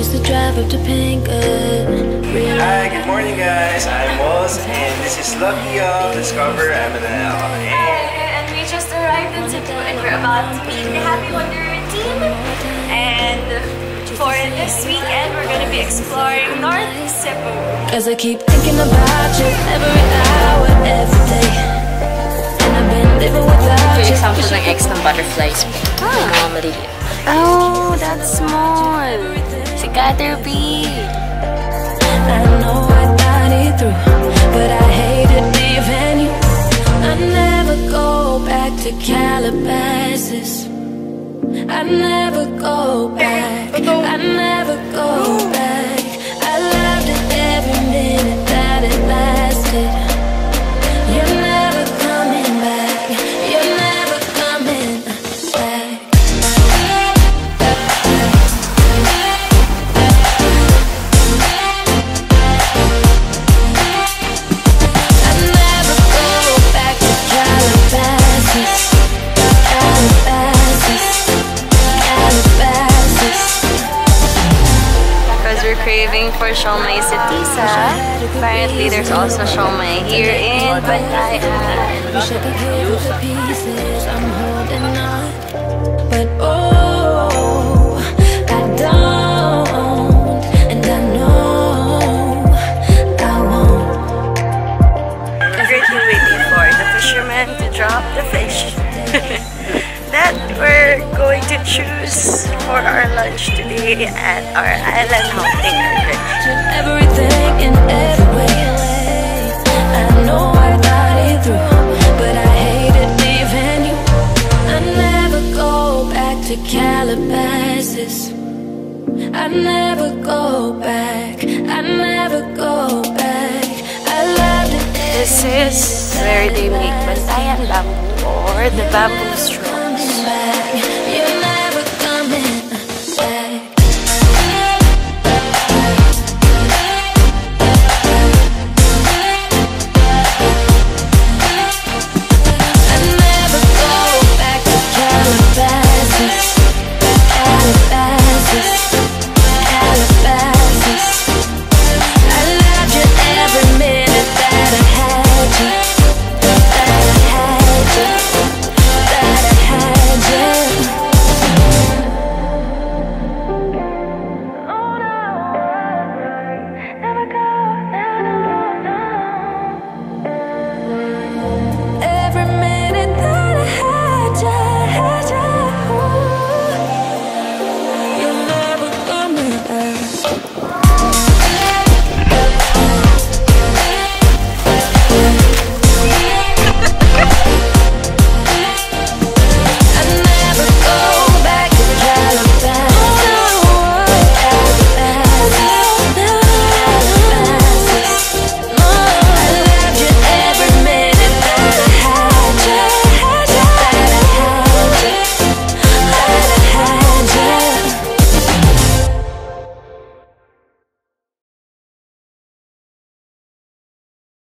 Used to drive up to Hi, good morning guys. I'm Moz and this is Lucky of DiscoverMNL. And we just arrived in Cebu and we're about to meet the Happy Juanderer team. And for this weekend, we're gonna be exploring North Cebu. Cause I keep thinking about you every hour, every day. And I've been living without you. For example, ng eggs ng butterflies. Mga maliliit. Oh, that's small. Si Caterpie. I know I thought it through, but I hated leaving you. I never go back to Calabasas. I never go back. I never go back. I loved it every minute that it lasted. You're never coming back. You're never coming back. Craving for siomai sa Tisa. Apparently, there's also siomai here in Bantayan. But oh, I don't, and I know I won't. We're currently waiting for the fisherman to drop the fish that we're going to choose for our lunch today at our island hopping adventure. Everything in every way. I know I thought it through, but I hated leaving you. I never go back to Calabasas. I never go back. I never go back. I loved it. This is where they make Bantayan bamboo or the bamboo straw.